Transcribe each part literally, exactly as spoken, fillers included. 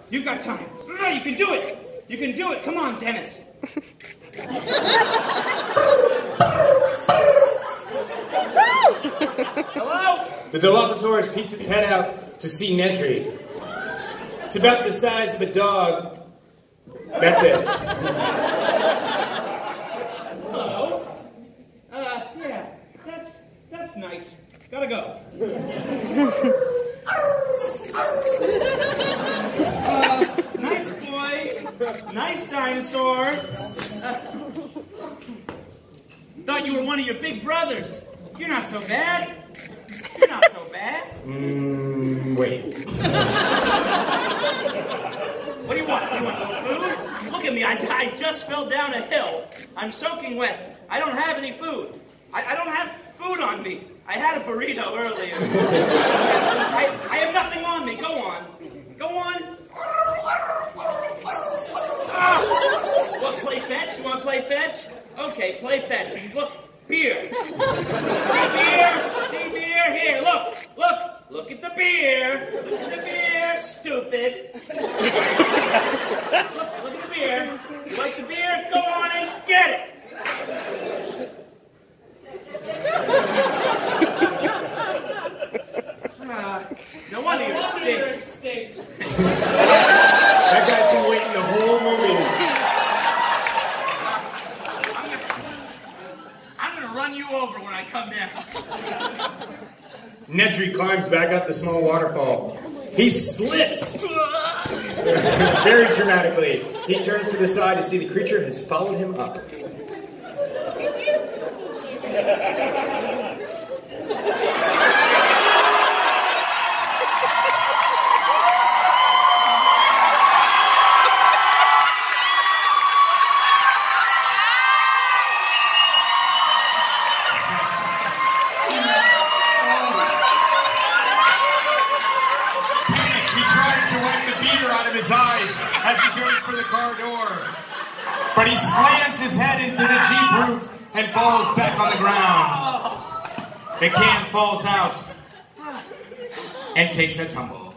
You've got time. No, you can do it. You can do it. Come on, Dennis. Hello? The Dilophosaurus peeks its head out to see Nedry. It's about the size of a dog. That's it. Hello? Uh, yeah, that's, that's nice. Gotta go. uh, nice boy. Nice dinosaur. Uh, thought you were one of your big brothers. You're not so bad. You're not so bad. Mmm, wait. What do you want? You want food? Look at me. I, I just fell down a hill. I'm soaking wet. I don't have any food. I, I don't have food on me. I had a burrito earlier. I, I have nothing on me. Go on. Go on. Ah. What, play fetch? You want to play fetch? Okay, play fetch. Look, beer. See beer? See beer? Here, look. Look. Look at the beer. Look at the beer, stupid. Look, look at the beer. You like the beer? Go on and get it. Uh, no wonder you're a stink. That guy's been waiting the whole movie. I'm gonna, I'm gonna run you over when I come down. Nedry climbs back up the small waterfall. He slips! Very dramatically. He turns to the side to see the creature has followed him up. As he goes for the car door. But he slams his head into the Jeep roof and falls back on the ground. The can falls out and takes a tumble.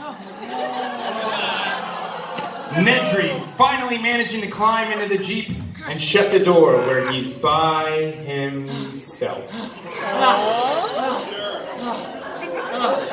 Nedry finally managing to climb into the Jeep and shut the door where he's by himself.